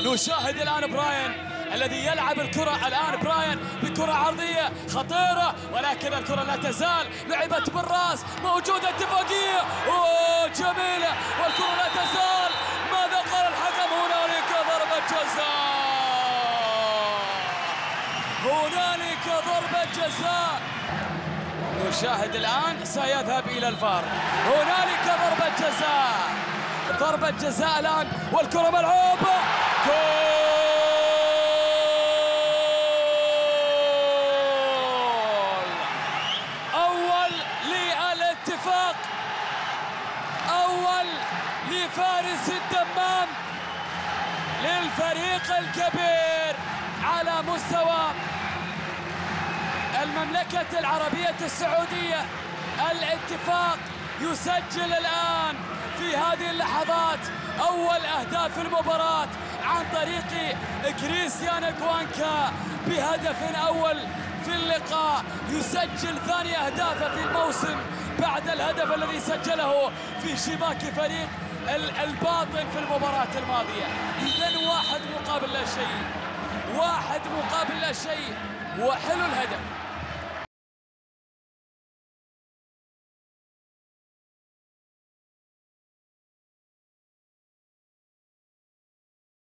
نشاهد الآن براين الذي يلعب الكرة الآن براين بكرة عرضية خطيرة، ولكن الكرة لا تزال لعبت بالراس، موجودة اتفاقية جميلة، والكرة لا تزال. ماذا قال الحكم؟ هنالك ضربة جزاء، هنالك ضربة جزاء. نشاهد الآن سيذهب إلى الفار. هنالك ضربة جزاء، ضربة جزاء الآن، والكرة ملعوبة. جول! أول للاتفاق، أول لفارس الدمام، للفريق الكبير على مستوى المملكة العربية السعودية. الاتفاق يسجل الآن في هذه اللحظات أول أهداف المباراة عن طريق كريستيان كوانكا بهدف أول في اللقاء، يسجل ثاني أهدافه في الموسم بعد الهدف الذي سجله في شباك فريق الباطن في المباراة الماضية. إذن 1 مقابل لا شيء، 1 مقابل لا شيء، وحلو الهدف.